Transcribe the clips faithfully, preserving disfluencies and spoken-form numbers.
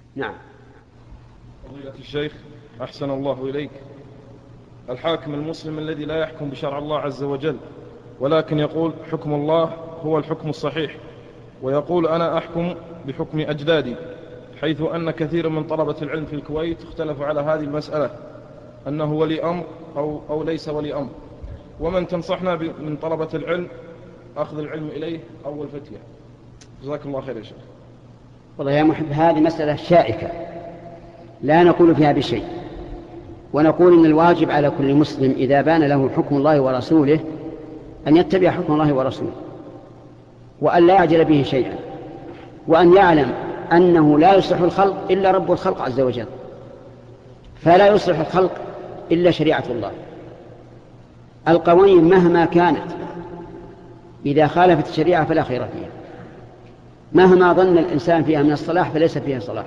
نعم. فضيلة الشيخ أحسن الله إليك، الحاكم المسلم الذي لا يحكم بشرع الله عز وجل ولكن يقول حكم الله هو الحكم الصحيح، ويقول أنا أحكم بحكم أجدادي، حيث أن كثير من طلبة العلم في الكويت اختلفوا على هذه المسألة أنه ولي أمر أو, أو ليس ولي أمر، ومن تنصحنا من طلبة العلم أخذ العلم إليه أول فتية؟ جزاك الله خير يا شيخ. والله يا محب، هذه مسألة شائكة لا نقول فيها بشيء، ونقول إن الواجب على كل مسلم إذا بان له حكم الله ورسوله أن يتبع حكم الله ورسوله، وأن لا يعجل به شيئا، وأن يعلم أنه لا يصلح الخلق إلا رب الخلق عز وجل، فلا يصلح الخلق إلا شريعة الله. القوانين مهما كانت إذا خالفت الشريعة فلا خير فيها، مهما ظن الإنسان فيها من الصلاح فليس فيها صلاح،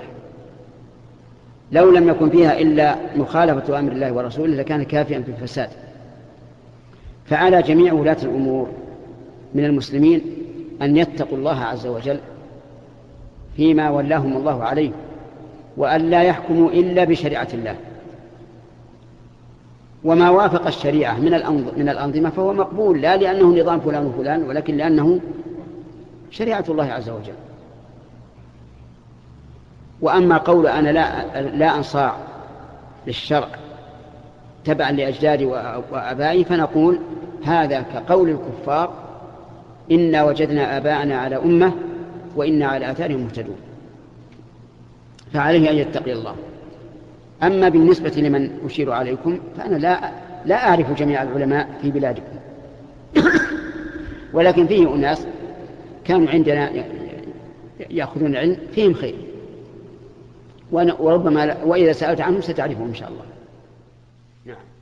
لو لم يكن فيها إلا مخالفة أمر الله ورسوله لكان كافيا في الفساد. فعلى جميع ولاة الأمور من المسلمين أن يتقوا الله عز وجل فيما ولاهم الله عليه، وأن لا يحكموا إلا بشريعة الله، وما وافق الشريعة من الأنظمة فهو مقبول، لا لأنه نظام فلان وفلان، ولكن لأنه شريعة الله عز وجل. وأما قول أنا لا, لا أنصاع للشرع تبعا لأجدادي وأبائي، فنقول هذا كقول الكفار إنا وجدنا آباءنا على أمة وإنا على آثارهم مهتدون، فعليه أن يتقي الله. أما بالنسبة لمن أشير عليكم فأنا لا, لا أعرف جميع العلماء في بلادكم ولكن فيه أناس كانوا عندنا يأخذون العلم فيهم خير، وربما وإذا سألت عنهم ستعرفهم إن شاء الله. نعم.